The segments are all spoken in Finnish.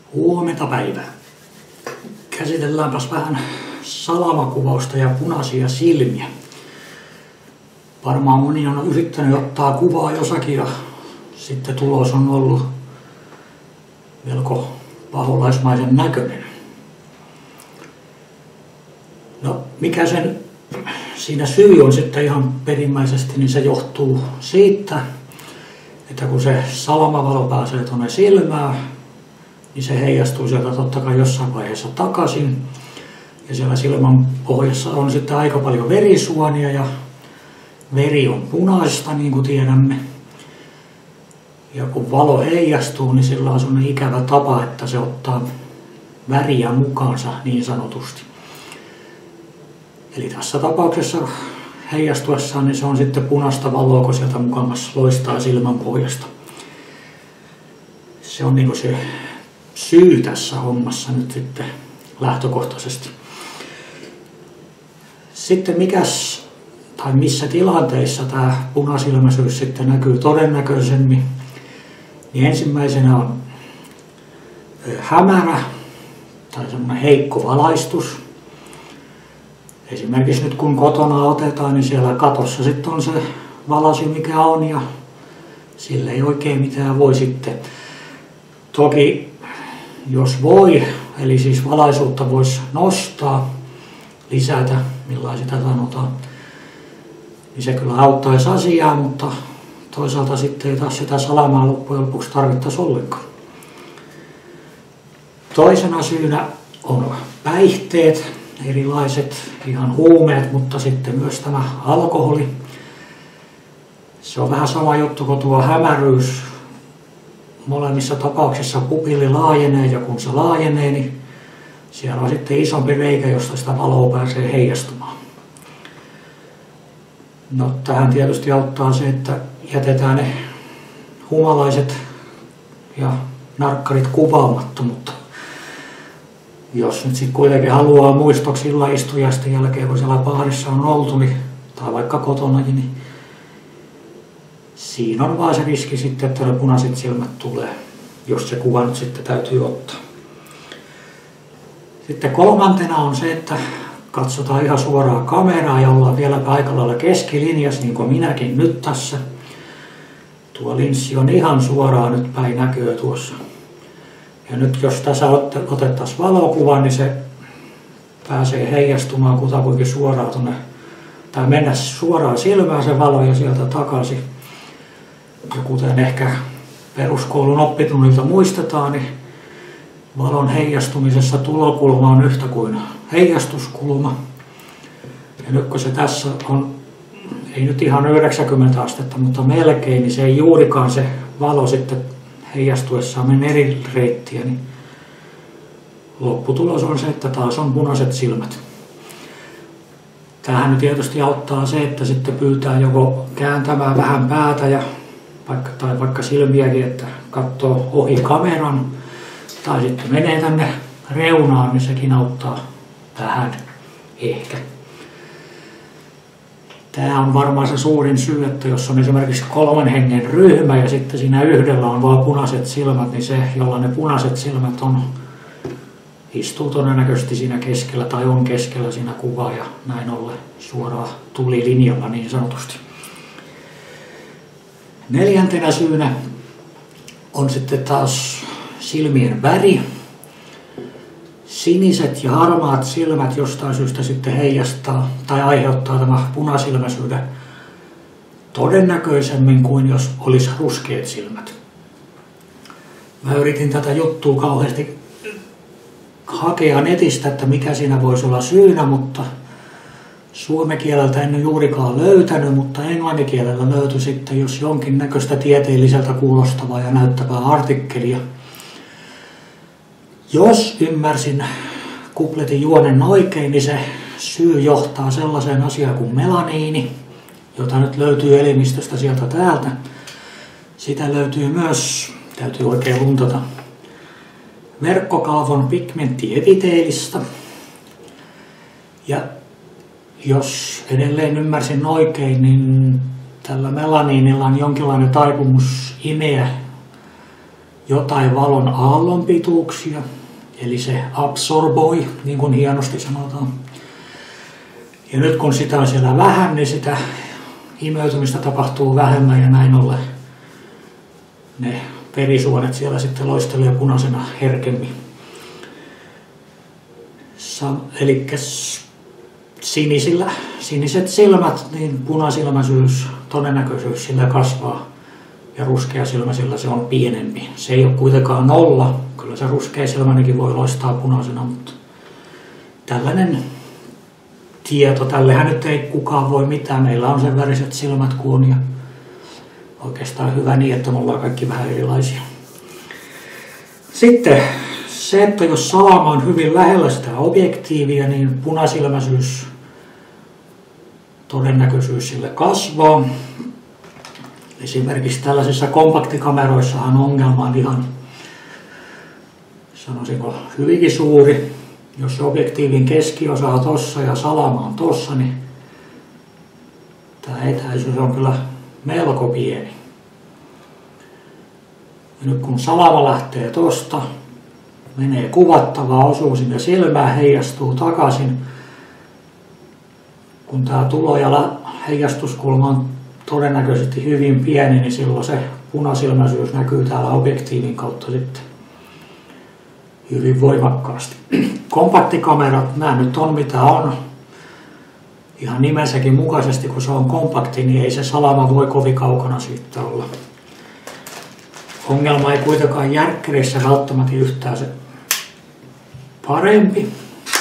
Huomenta päivää. Käsitelläänpäs vähän salamakuvausta ja punaisia silmiä. Varmaan moni on yrittänyt ottaa kuvaa jossakin ja sitten tulos on ollut melko paholaismaisen näköinen. No mikä sen siinä syy on sitten ihan perimmäisesti, niin se johtuu siitä, että kun se salamavalo pääsee tuonne silmään, niin se heijastuu sieltä totta kai jossain vaiheessa takaisin. Ja siellä silmän pohjassa on sitten aika paljon verisuonia ja veri on punaista, niin kuin tiedämme. Ja kun valo heijastuu, niin sillä on sellainen ikävä tapa, että se ottaa väriä mukaansa niin sanotusti. Eli tässä tapauksessa heijastuessaan niin se on sitten punaista valoa, kun sieltä mukamas loistaa silmän pohjasta. Se on niin kuin se syy tässä hommassa nyt sitten lähtökohtaisesti. Sitten missä tilanteissa tämä punasilmäisyys sitten näkyy todennäköisemmin, niin ensimmäisenä on hämärä tai semmoinen heikko valaistus. Esimerkiksi nyt kun kotona otetaan, niin siellä katossa sitten on se valasi mikä on ja sille ei oikein mitään voi sitten. Toki jos voi, eli siis valaisuutta voisi nostaa, lisätä, millainen sitä sanotaan, niin se kyllä auttaisi asiaa, mutta toisaalta sitten ei taas sitä salamaa loppujen lopuksi tarvittaisi ollenkaan. Toisena syynä on päihteet, erilaiset ihan huumeet, mutta sitten myös tämä alkoholi. Se on vähän sama juttu kuin tuo hämäryys. Molemmissa tapauksissa pupilli laajenee ja kun se laajenee, niin siellä on sitten isompi reikä, josta sitä valoa pääsee heijastumaan. No, tähän tietysti auttaa se, että jätetään ne humalaiset ja narkkarit kuvaamatta, mutta jos nyt sitten kuitenkin haluaa muistoksi illanistujaisten jälkeen, kun siellä baarissa on oltu, niin, tai vaikka kotonakin, niin siinä on vaan se riski sitten, että ne punaiset silmät tulee, jos se kuva nyt sitten täytyy ottaa. Sitten kolmantena on se, että katsotaan ihan suoraan kameraa ja ollaan vielä aika lailla keskilinjassa, niin kuin minäkin nyt tässä. Tuo linssi on ihan suoraan nyt päin näköä tuossa. Ja nyt jos tässä otettaisiin valokuva, niin se pääsee heijastumaan kutakuinkin suoraan tuonne, tai mennä suoraan silmään se valo ja sieltä takaisin. Ja kuten ehkä peruskoulun oppitunnilta muistetaan, niin valon heijastumisessa tulokulma on yhtä kuin heijastuskulma. Ja nyt kun se tässä on, ei nyt ihan 90 astetta, mutta melkein, niin se ei juurikaan se valo sitten heijastuessaan mene eri reittiä, niin lopputulos on se, että taas on punaiset silmät. Tähän nyt tietysti auttaa se, että sitten pyytää joko kääntämään vähän päätä ja vaikka silmiäkin, että katsoo ohi kameran, tai sitten menee tänne reunaan, niin sekin auttaa vähän ehkä. Tämä on varmaan se suurin syy, että jos on esimerkiksi 3 hengen ryhmä ja sitten siinä yhdellä on vain punaiset silmät, niin se, jolla ne punaiset silmät on, istuu todennäköisesti siinä keskellä tai on keskellä siinä kuvaa ja näin ollen suoraan tulilinjalla niin sanotusti. Neljäntenä syynä on sitten taas silmien väri. Siniset ja harmaat silmät jostain syystä sitten heijastaa tai aiheuttaa tämä punasilmäisyyden todennäköisemmin kuin jos olisi ruskeat silmät. Mä yritin tätä juttua kauheasti hakea netistä, että mikä siinä voisi olla syynä, mutta suomen kieleltä en juurikaan löytänyt, mutta englanninkielellä löytyi sitten jos jonkinnäköistä tieteelliseltä kuulostavaa ja näyttävää artikkelia. Jos ymmärsin kupletin juonen oikein, niin se syy johtaa sellaiseen asiaan kuin melaniini, jota nyt löytyy elimistöstä sieltä täältä. Sitä löytyy myös, täytyy oikein luntata, verkkokalvon pigmenttiepiteelistä. Ja jos edelleen ymmärsin oikein, niin tällä melaniinilla on jonkinlainen taipumus imeä jotain valon aallonpituuksia, eli se absorboi, niin kuin hienosti sanotaan. Ja nyt kun sitä on siellä vähän, niin sitä imeytymistä tapahtuu vähemmän ja näin ollen ne verisuonet siellä sitten loistelee punaisena herkemmin. Eli siniset silmät, niin punasilmäisyys, todennäköisyys sillä kasvaa ja ruskeasilmäisillä se on pienempi. Se ei ole kuitenkaan 0, kyllä se ruskeasilmäinenkin voi loistaa punaisena, mutta tällainen tieto, tällehän nyt ei kukaan voi mitään, meillä on sen väriset silmät kuin on ja oikeastaan hyvä niin, että me ollaan kaikki vähän erilaisia. Sitten se, että jos salama on hyvin lähellä sitä objektiivia, niin punasilmäisyys, todennäköisyys sille kasvaa. Esimerkiksi tällaisissa kompaktikameroissahan ongelma on ihan, sanoisinko, hyvinkin suuri. Jos objektiivin keskiosa on tossa ja salama on tossa, niin tämä etäisyys on kyllä melko pieni. Ja nyt kun salama lähtee tosta, menee kuvattavaa, osuu sinne silmään, heijastuu takaisin. Kun tämä tulo- ja heijastuskulma on todennäköisesti hyvin pieni, niin silloin se punasilmäisyys näkyy täällä objektiivin kautta sitten hyvin voimakkaasti. Kompaktikamerat, nämä nyt on mitä on. Ihan nimensäkin mukaisesti, kun se on kompakti, niin ei se salama voi kovin kaukana siitä olla. Ongelma ei kuitenkaan järkkärissä välttämättä yhtään se parempi.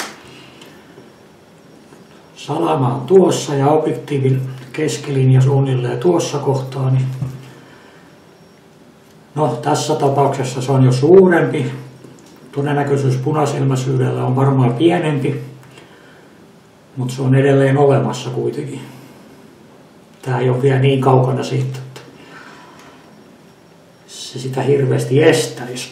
Salama on tuossa ja objektiivin keskilinja suunnilleen tuossa kohtaa. Niin no, tässä tapauksessa se on jo suurempi. Todennäköisyys punasilmäisyydellä on varmaan pienempi, mutta se on edelleen olemassa kuitenkin. Tämä ei ole vielä niin kaukana siitä, että se sitä hirveästi estäisi.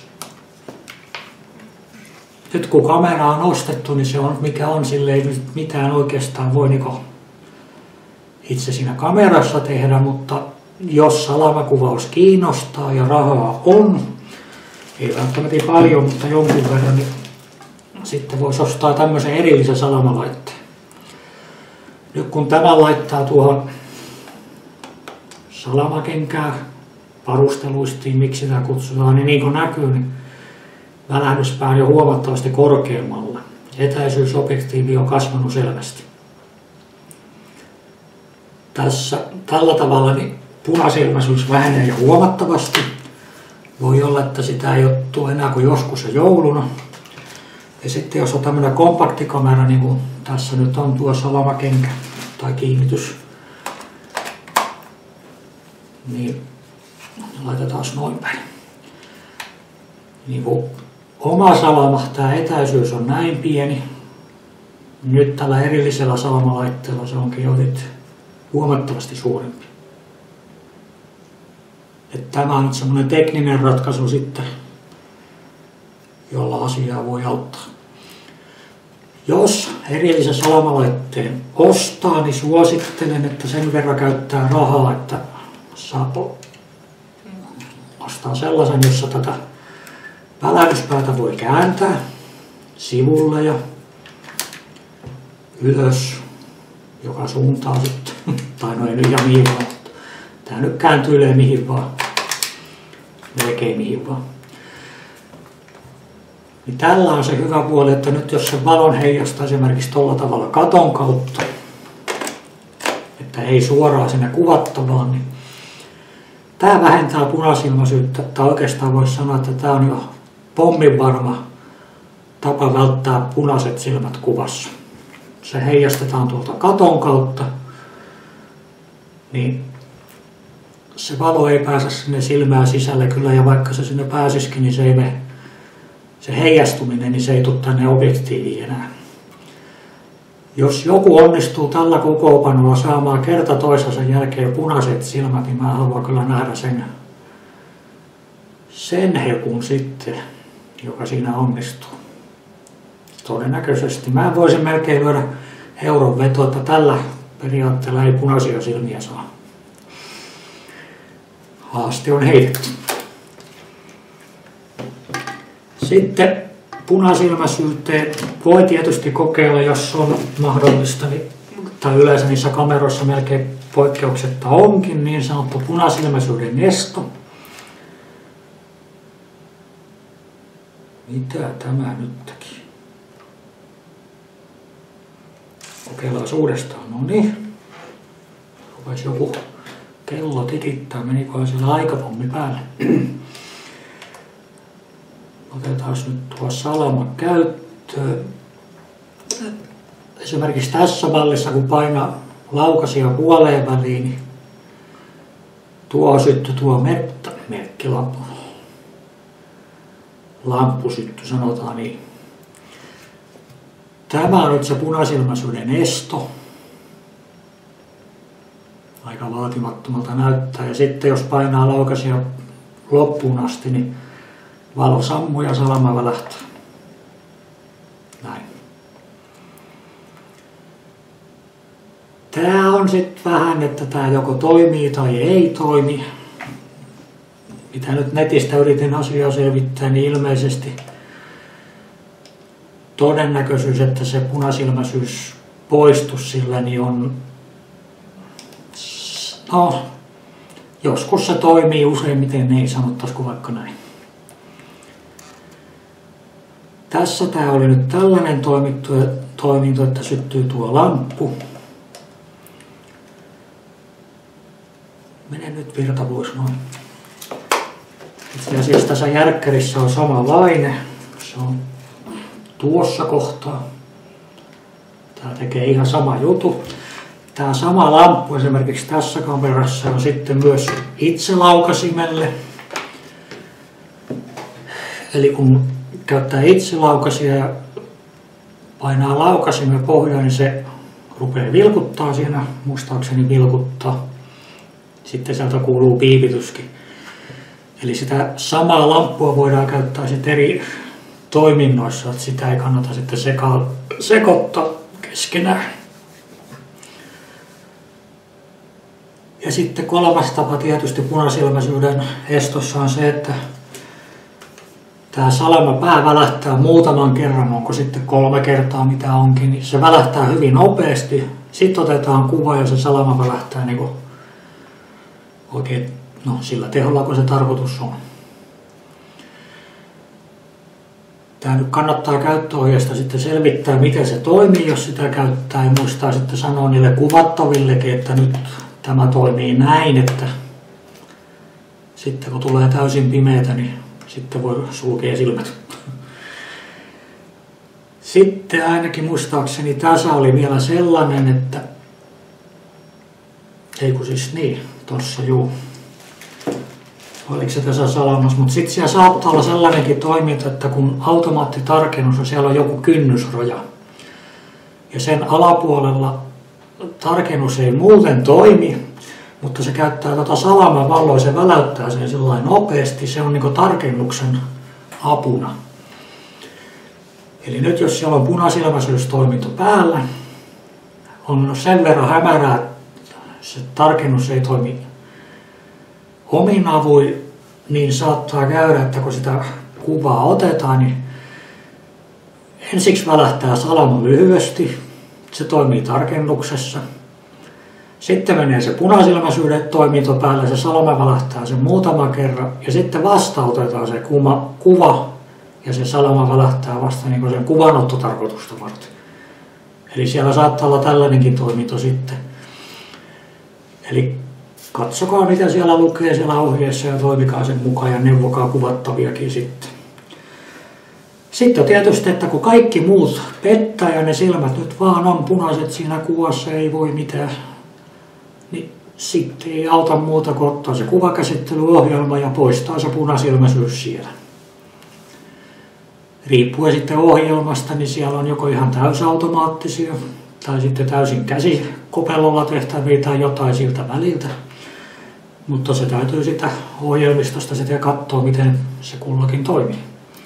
Nyt kun kamera on ostettu, niin se on mikä on, sille ei mitään oikeastaan voi niinku itse siinä kamerassa tehdä, mutta jos salamakuvaus kiinnostaa ja rahaa on, ei välttämättä paljon, mutta jonkun verran, niin sitten voisi ostaa tämmöisen erillisen salamalaitteen. Nyt kun tämä laittaa tuohon salamakenkään varusteluistiin, miksi sitä kutsutaan, niin kuin näkyy, niin välähdyspää on jo huomattavasti korkeammalla. Etäisyysobjektiivi on kasvanut selvästi. Tällä tavalla niin punasilmäisyys vähenee jo huomattavasti. Voi olla, että sitä ei ole enää kuin joskus jouluna. Ja sitten jos on tämmöinen kompaktikamera, niin kuin tässä nyt on tuo salamakenkä tai kiinnitys, niin laitetaan noin päin. Niin kuin oma salama, tämä etäisyys on näin pieni. Nyt tällä erillisellä salamalaitteella se onkin jo nyt huomattavasti suurempi. Että tämä on nyt semmoinen tekninen ratkaisu sitten, jolla asiaa voi auttaa. Jos erillisen salamalaitteen ostaa, niin suosittelen, että sen verran käyttää rahaa, että saa ostaa sellaisen, jossa tätä välähdyspäätä voi kääntää sivulle ja ylös, joka suuntaan sitten, tai no ei nyt ihan mihin vaan. Tää nyt kääntyy mihin vaan, melkein mihin vaan. Niin tällä on se hyvä puoli, että nyt jos se valon heijastaa esimerkiksi tuolla tavalla katon kautta, että ei suoraan sinne kuvattavaan, niin tämä vähentää punasilmäisyyttä, tai oikeastaan voisi sanoa, että tämä on jo pomminvarma tapa välttää punaiset silmät kuvassa. Se heijastetaan tuolta katon kautta, niin se valo ei pääse sinne silmään sisälle kyllä, ja vaikka se sinne pääsisikin, niin se ei mene. Se heijastuminen, niin se ei tule tänne objektiiviin enää. Jos joku onnistuu tällä kokoonpanolla saamaan kerta toisensa jälkeen punaiset silmät, niin mä haluan kyllä nähdä sen hekun sitten, joka siinä onnistuu. Todennäköisesti. Mä voisin melkein lyödä euron veto, että tällä periaatteella ei punaisia silmiä saa. Haaste on heitetty. Sitten punasilmäisyyteen voi tietysti kokeilla, jos on mahdollista, tai yleensä niissä kameroissa melkein poikkeuksetta onkin niin sanottu punasilmäisyyden esto. Mitä tämä nyt teki? Kokeillaan uudestaan. No niin. Rupesi joku kello tikittää. Menikohan siellä aikapommi päälle? Otetaan nyt tuo salama käyttöön. Esimerkiksi tässä mallissa, kun painaa laukasia puoleen väliin, niin tuo syttyi tuo merkkilampu. Lamppu syttyi, sanotaan niin. Tämä on nyt se punasilmäisyyden esto. Aika vaatimattomalta näyttää. Ja sitten jos painaa laukasia loppuun asti, niin valo sammuu ja salama välähtää. Näin. Tää on sitten vähän, että tää joko toimii tai ei toimi. Mitä nyt netistä yritin asiaa selvittää, niin ilmeisesti todennäköisyys, että se punasilmäisyys poistuisi sillä, niin on... No, joskus se toimii, useimmiten ei, sanottaisiko vaikka näin. Tässä tää oli nyt tällainen toiminto, että syttyy tuo lamppu. Mene nyt virta pois noin. Itse asiassa tässä järkkärissä on samanlainen. Se on tuossa kohtaa. Tää tekee ihan sama jutu. Tää sama lamppu esimerkiksi tässä kamerassa on sitten myös itselaukasimelle. Eli kun käyttää itselaukasia ja painaa laukasimen pohjaan, niin se rupeaa vilkuttaa siinä, muistaakseni vilkuttaa. Sitten sieltä kuuluu piipityskin. Eli sitä samaa lamppua voidaan käyttää sitten eri toiminnoissa, että sitä ei kannata sitten sekoittaa keskenään. Ja sitten kolmas tapa tietysti punasilmäisyyden estossa on se, että tämä salamapää välähtää muutaman kerran, onko sitten 3 kertaa mitä onkin, niin se välähtää hyvin nopeasti. Sitten otetaan kuva ja se salama välähtää niin kuin oikein sillä teholla, kun se tarkoitus on. Tämä nyt kannattaa käyttöohjeesta sitten selvittää, miten se toimii, jos sitä käyttää. Ja muistaa sitten sanoa niille kuvattavillekin, että nyt tämä toimii näin, että sitten kun tulee täysin pimeätä, niin sitten voi sulkea silmät. Sitten ainakin muistaakseni tässä oli vielä sellainen, että tossa juu. Oliko se tässä salamassa, mutta sitten siellä saattaa olla sellainenkin toiminta, että kun automaattitarkennus on, siellä on joku kynnysraja. Ja sen alapuolella tarkennus ei muuten toimi, mutta se käyttää salaman valoa, se väläyttää sen sellainen nopeasti, se on niin kuin tarkennuksen apuna. Eli nyt jos siellä on punasilmäisyystoiminto päällä, on sen verran hämärää, että se tarkennus ei toimi omin avuin, niin saattaa käydä, että kun sitä kuvaa otetaan, niin ensiksi välähtää salama lyhyesti, se toimii tarkennuksessa. Sitten menee se punasilmäisyyden toiminto päälle, se salama välähtää sen muutama kerran ja sitten vasta otetaan se kuva ja se salama välähtää vasta niin kuin sen kuvanottotarkoitusta varten. Eli siellä saattaa olla tällainenkin toiminto sitten. Eli katsokaa mitä siellä lukee siellä ohjeessa ja toimikaa sen mukaan ja neuvokaa kuvattaviakin sitten. Sitten tietysti, että kun kaikki muut pettää ja ne silmät nyt vaan on punaiset siinä kuvassa, ei voi mitään, niin sitten ei auta muuta kuin ottaa se kuvakäsittelyohjelma ja poistaa se punasilmäisyys siellä. Riippuen sitten ohjelmasta, niin siellä on joko ihan täysautomaattisia tai sitten täysin käsikopelolla tehtäviä tai jotain siltä väliltä. Mutta se täytyy sitä ohjelmistosta sitten katsoa, miten se kullakin toimii.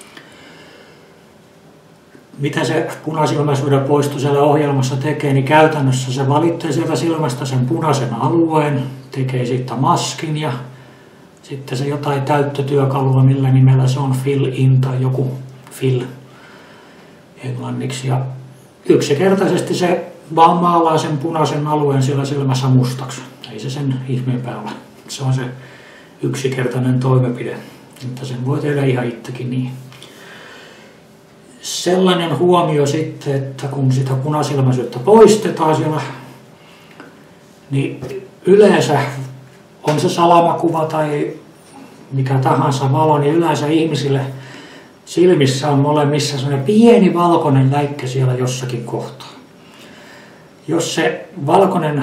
Mitä se punasilmäisyyden poisto siellä ohjelmassa tekee, niin käytännössä se valitsee sieltä silmästä sen punaisen alueen, tekee siitä maskin ja sitten se jotain täyttötyökalua, millä nimellä se on fill in tai joku Phil englanniksi. Ja yksinkertaisesti se vaan maalaa sen punaisen alueen siellä silmässä mustaksi. Ei se sen ihmeempää ole. Se on se yksinkertainen toimenpide. Mutta sen voi tehdä ihan itsekin niin. Sellainen huomio sitten, että kun sitä punasilmäisyyttä poistetaan siellä, niin yleensä on se salamakuva tai mikä tahansa valo, niin yleensä ihmisille silmissä on molemmissa sellainen pieni valkoinen läikkä siellä jossakin kohtaa. Jos se valkoinen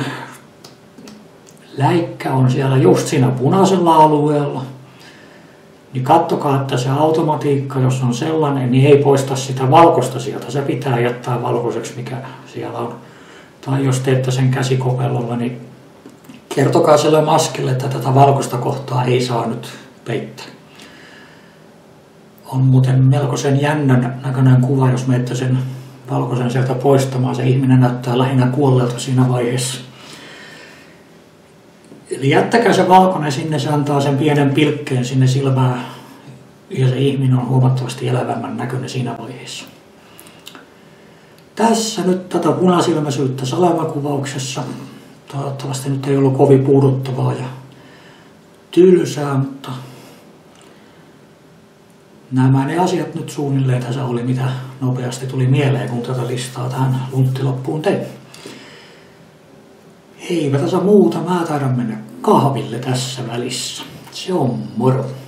läikkä on siellä just siinä punaisella alueella, niin katsokaa, että se automatiikka, jos on sellainen, niin ei poista sitä valkoista sieltä. Se pitää jättää valkoiseksi, mikä siellä on. Tai jos teette sen käsikopellolla, niin kertokaa sille maskille, että tätä valkoista kohtaa ei saa nyt peittää. On muuten melkoisen jännän näköinen kuva, jos menette sen valkoisen sieltä poistamaan. Se ihminen näyttää lähinnä kuolleelta siinä vaiheessa. Eli jättäkää se valkoinen sinne, se antaa sen pienen pilkkeen sinne silmään ja se ihminen on huomattavasti elävämmän näköinen siinä vaiheessa. Tässä nyt tätä punasilmäisyyttä salamakuvauksessa. Toivottavasti nyt ei ollut kovin puuduttavaa ja tylsää, mutta nämä ne asiat nyt suunnilleen tässä oli, mitä nopeasti tuli mieleen, kun tätä listaa tähän lunttiloppuun tein. Eipä tässä muuta, mä taidan mennä kahville tässä välissä. Se on moro.